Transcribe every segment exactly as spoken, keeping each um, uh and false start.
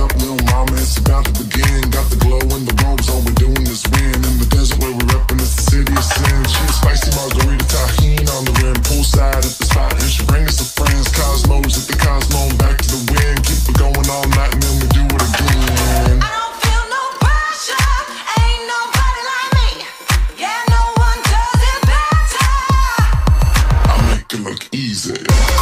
up, little mama, it's about to begin. Got the glow in the robes, all we're doing is win. In the desert where we're reppin', it's the city of sin. She a spicy margarita, tahini on the rim. Poolside at the spot, and she bring us some friends. Cosmos at the Cosmo, and back to the wind. Keep it going all night, and then we do it again. I don't feel no pressure, ain't nobody like me. Yeah, no one does it better. I make it look easy.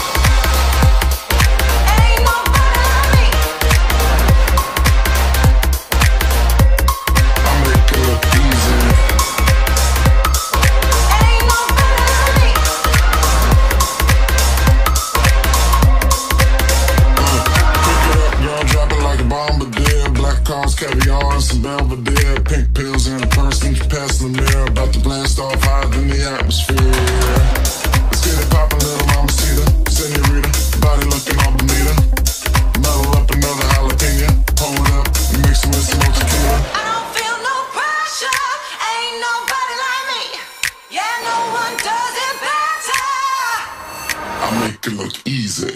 Caviar and some Belvedere, pink pills and a purse, and you pass the mirror. About to blast off higher than the atmosphere. Let's get it poppin', little mama cedar, senorita, body looking all bonita. Muddle up another jalapeno, hold it up and mix it with some more tequila. I don't feel no pressure, ain't nobody like me. Yeah, no one does it better. I make it look easy.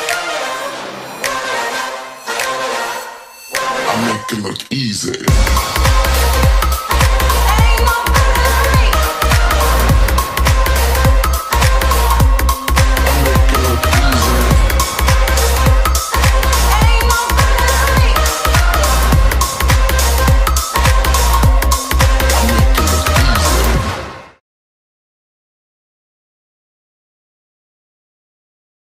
Make it look easy.